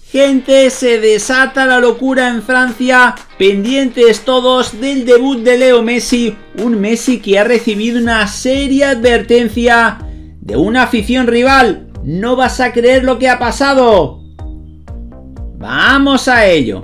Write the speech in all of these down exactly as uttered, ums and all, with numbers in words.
Gente, se desata la locura en Francia, pendientes todos del debut de Leo Messi, un Messi que ha recibido una seria advertencia de una afición rival. No vas a creer lo que ha pasado. Vamos a ello.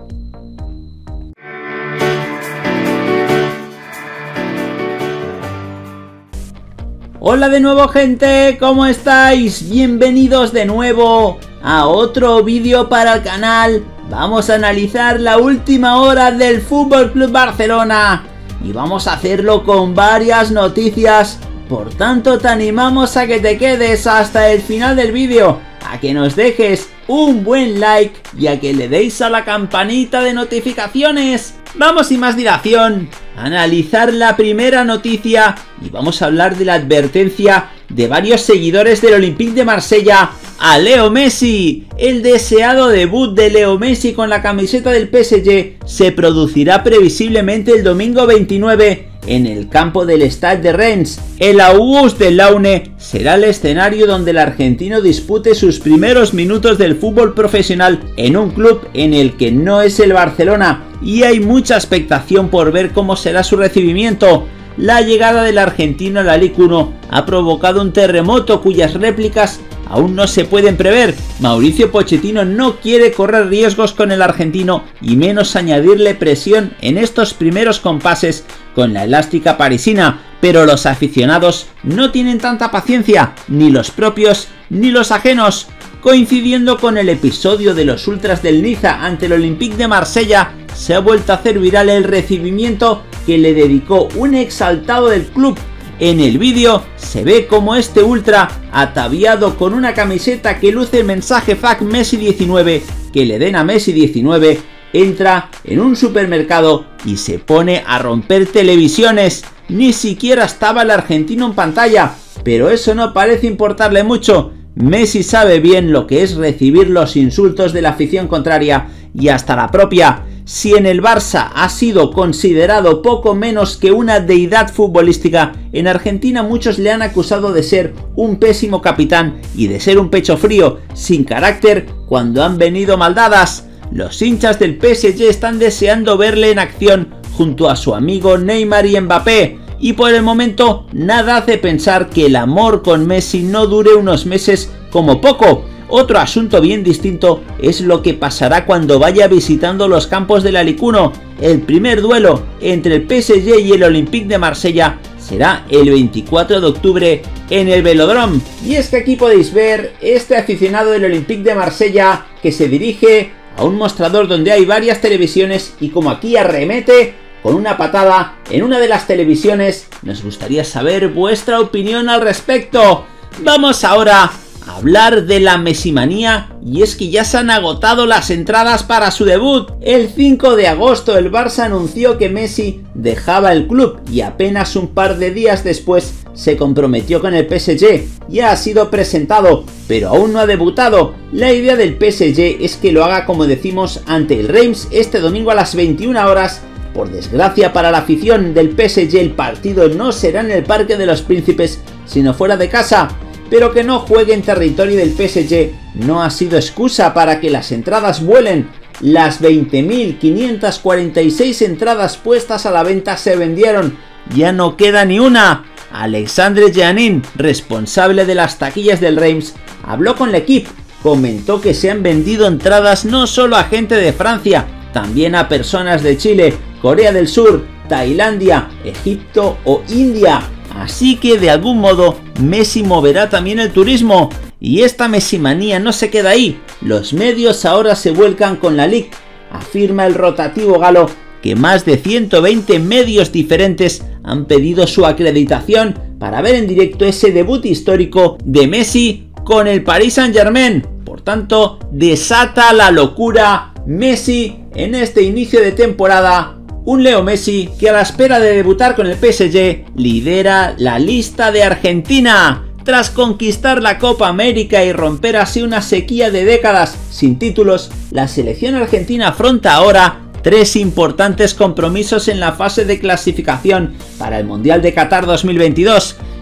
Hola de nuevo, gente, ¿cómo estáis? Bienvenidos de nuevo a otro vídeo para el canal. Vamos a analizar la última hora del F C Barcelona y vamos a hacerlo con varias noticias. Por tanto, te animamos a que te quedes hasta el final del vídeo, a que nos dejes un buen like y a que le deis a la campanita de notificaciones. Vamos sin más dilación a analizar la primera noticia y vamos a hablar de la advertencia de varios seguidores del Olympique de Marsella a Leo Messi. El deseado debut de Leo Messi con la camiseta del P S G se producirá previsiblemente el domingo veintinueve en el campo del Stade de Reims. El Auguste Delaune será el escenario donde el argentino dispute sus primeros minutos del fútbol profesional en un club en el que no es el Barcelona, y hay mucha expectación por ver cómo será su recibimiento. La llegada del argentino a la Ligue uno ha provocado un terremoto cuyas réplicas aún no se pueden prever. Mauricio Pochettino no quiere correr riesgos con el argentino y menos añadirle presión en estos primeros compases con la elástica parisina, pero los aficionados no tienen tanta paciencia, ni los propios ni los ajenos. Coincidiendo con el episodio de los ultras del Niza ante el Olympique de Marsella, se ha vuelto a hacer viral el recibimiento que le dedicó un exaltado del club. En el vídeo se ve como este ultra, ataviado con una camiseta que luce el mensaje F A Q Messi diecinueve, que le den a Messi diecinueve, entra en un supermercado y se pone a romper televisiones. Ni siquiera estaba el argentino en pantalla, pero eso no parece importarle mucho. Messi sabe bien lo que es recibir los insultos de la afición contraria y hasta la propia. Si en el Barça ha sido considerado poco menos que una deidad futbolística, en Argentina muchos le han acusado de ser un pésimo capitán y de ser un pecho frío, sin carácter cuando han venido maldadas. Los hinchas del P S G están deseando verle en acción junto a su amigo Neymar y Mbappé, y por el momento nada hace pensar que el amor con Messi no dure unos meses como poco. Otro asunto bien distinto es lo que pasará cuando vaya visitando los campos de la Ligue uno. El primer duelo entre el P S G y el Olympique de Marsella será el veinticuatro de octubre en el Velodrome. Y es que aquí podéis ver este aficionado del Olympique de Marsella que se dirige a un mostrador donde hay varias televisiones y como aquí arremete con una patada en una de las televisiones. Nos gustaría saber vuestra opinión al respecto. Vamos ahora a hablar de la Messimanía, y es que ya se han agotado las entradas para su debut. El cinco de agosto el Barça anunció que Messi dejaba el club y apenas un par de días después se comprometió con el P S G. Ya ha sido presentado, pero aún no ha debutado. La idea del P S G es que lo haga, como decimos, ante el Reims este domingo a las veintiuna horas. Por desgracia para la afición del P S G, el partido no será en el Parque de los Príncipes, sino fuera de casa. Pero que no juegue en territorio del P S G no ha sido excusa para que las entradas vuelen. Las veinte mil quinientas cuarenta y seis entradas puestas a la venta se vendieron. Ya no queda ni una. Alexandre Jeannin, responsable de las taquillas del Reims, habló con el equipo. Comentó que se han vendido entradas no solo a gente de Francia, también a personas de Chile, Corea del Sur, Tailandia, Egipto o India. Así que de algún modo Messi moverá también el turismo. Y esta Messimanía no se queda ahí. Los medios ahora se vuelcan con la Ligue. Afirma el rotativo galo que más de ciento veinte medios diferentes han pedido su acreditación para ver en directo ese debut histórico de Messi con el Paris Saint-Germain. Por tanto, desata la locura Messi en este inicio de temporada. Un Leo Messi que a la espera de debutar con el P S G lidera la lista de Argentina. Tras conquistar la Copa América y romper así una sequía de décadas sin títulos, la selección argentina afronta ahora tres importantes compromisos en la fase de clasificación para el Mundial de Qatar dos mil veintidós.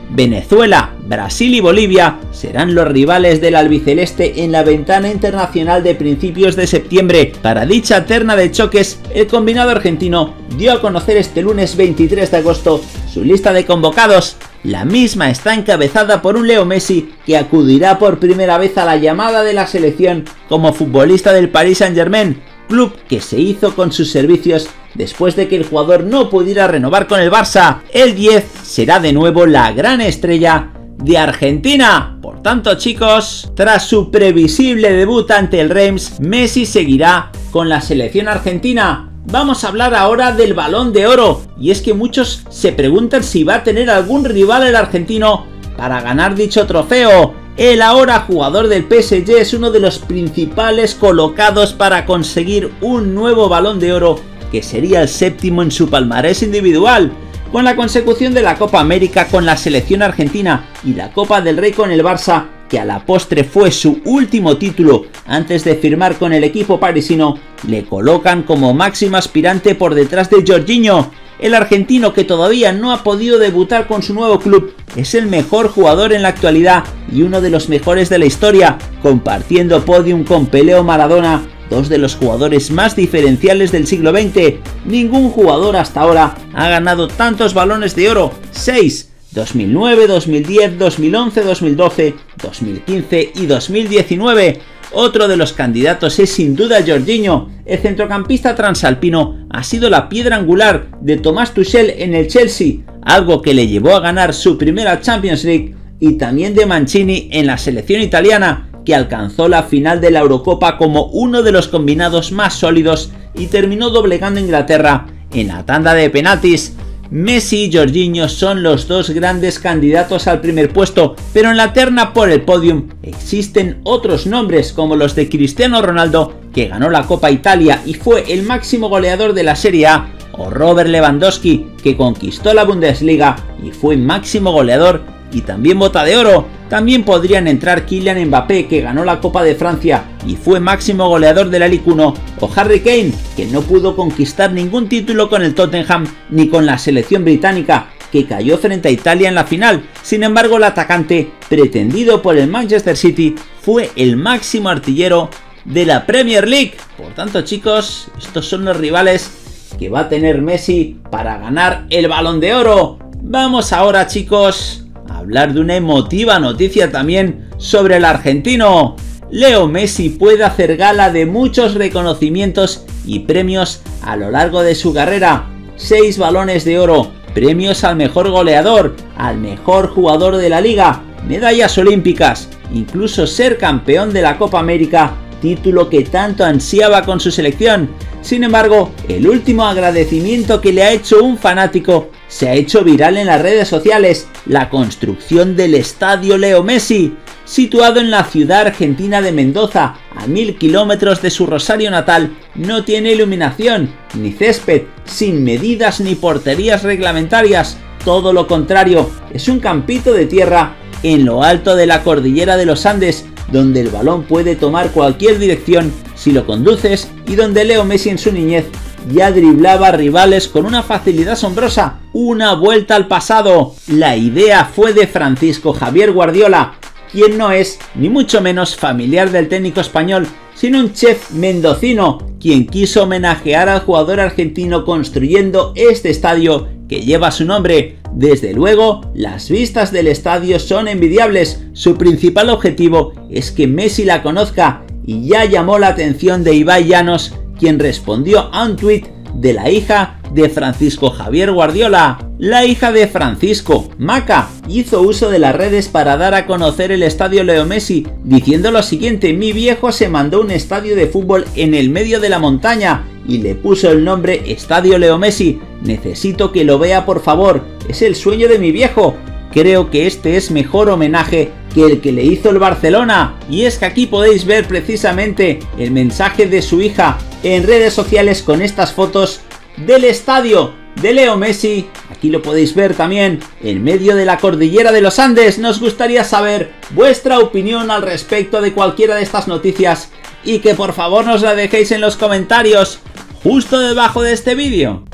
Venezuela, Brasil y Bolivia serán los rivales del albiceleste en la ventana internacional de principios de septiembre. Para dicha terna de choques, el combinado argentino dio a conocer este lunes veintitrés de agosto su lista de convocados. La misma está encabezada por un Leo Messi que acudirá por primera vez a la llamada de la selección como futbolista del Paris Saint-Germain, club que se hizo con sus servicios después de que el jugador no pudiera renovar con el Barça. El diez será de nuevo la gran estrella de Argentina. Por tanto, chicos, tras su previsible debut ante el Reims, Messi seguirá con la selección argentina. Vamos a hablar ahora del Balón de Oro, y es que muchos se preguntan si va a tener algún rival el argentino para ganar dicho trofeo. El ahora jugador del P S G es uno de los principales colocados para conseguir un nuevo Balón de Oro, que sería el séptimo en su palmarés individual. Con la consecución de la Copa América con la selección argentina y la Copa del Rey con el Barça, que a la postre fue su último título antes de firmar con el equipo parisino, le colocan como máximo aspirante por detrás de Jorginho. El argentino, que todavía no ha podido debutar con su nuevo club, es el mejor jugador en la actualidad y uno de los mejores de la historia, compartiendo podium con Pelé o Maradona, dos de los jugadores más diferenciales del siglo veinte. Ningún jugador hasta ahora ha ganado tantos balones de oro, seis, dos mil nueve, dos mil diez, dos mil once, dos mil doce, dos mil quince y dos mil diecinueve. Otro de los candidatos es sin duda Jorginho. El centrocampista transalpino ha sido la piedra angular de Thomas Tuchel en el Chelsea, algo que le llevó a ganar su primera Champions League, y también de Mancini en la selección italiana, que alcanzó la final de la Eurocopa como uno de los combinados más sólidos y terminó doblegando a Inglaterra en la tanda de penaltis. Messi y Jorginho son los dos grandes candidatos al primer puesto, pero en la terna por el podium existen otros nombres como los de Cristiano Ronaldo, que ganó la Copa Italia y fue el máximo goleador de la Serie A, o Robert Lewandowski, que conquistó la Bundesliga y fue máximo goleador y también bota de oro. También podrían entrar Kylian Mbappé, que ganó la Copa de Francia y fue máximo goleador de la Ligue uno, o Harry Kane, que no pudo conquistar ningún título con el Tottenham ni con la selección británica, que cayó frente a Italia en la final. Sin embargo, el atacante, pretendido por el Manchester City, fue el máximo artillero de la Premier League. Por tanto, chicos, estos son los rivales que va a tener Messi para ganar el Balón de Oro. Vamos ahora, chicos, hablar de una emotiva noticia también sobre el argentino. Leo Messi puede hacer gala de muchos reconocimientos y premios a lo largo de su carrera. Seis balones de oro, premios al mejor goleador, al mejor jugador de la liga, medallas olímpicas, incluso ser campeón de la Copa América, título que tanto ansiaba con su selección. Sin embargo, el último agradecimiento que le ha hecho un fanático se ha hecho viral en las redes sociales: la construcción del Estadio Leo Messi. Situado en la ciudad argentina de Mendoza, a mil kilómetros de su Rosario natal, no tiene iluminación, ni césped, sin medidas ni porterías reglamentarias. Todo lo contrario, es un campito de tierra en lo alto de la cordillera de los Andes, donde el balón puede tomar cualquier dirección si lo conduces, y donde Leo Messi en su niñez ya driblaba rivales con una facilidad asombrosa. Una vuelta al pasado. La idea fue de Francisco Javier Guardiola, quien no es ni mucho menos familiar del técnico español, sino un chef mendocino, quien quiso homenajear al jugador argentino construyendo este estadio que lleva su nombre. Desde luego, las vistas del estadio son envidiables. Su principal objetivo es que Messi la conozca, y ya llamó la atención de Ibai Llanos, quien respondió a un tuit de la hija de Francisco Javier Guardiola. La hija de Francisco, Maca, hizo uso de las redes para dar a conocer el estadio Leo Messi, diciendo lo siguiente: mi viejo se mandó un estadio de fútbol en el medio de la montaña y le puso el nombre Estadio Leo Messi. Necesito que lo vea, por favor, es el sueño de mi viejo. Creo que este es mejor homenaje que el que le hizo el Barcelona. Y es que aquí podéis ver precisamente el mensaje de su hija en redes sociales con estas fotos del estadio de Leo Messi. Aquí lo podéis ver también en medio de la cordillera de los Andes. Nos gustaría saber vuestra opinión al respecto de cualquiera de estas noticias, y que por favor nos la dejéis en los comentarios justo debajo de este vídeo.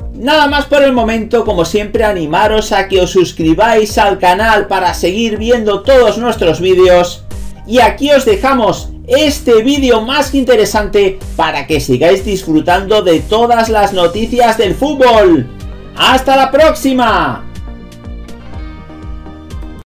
Nada más por el momento, como siempre animaros a que os suscribáis al canal para seguir viendo todos nuestros vídeos. Y aquí os dejamos este vídeo más que interesante para que sigáis disfrutando de todas las noticias del fútbol. ¡Hasta la próxima!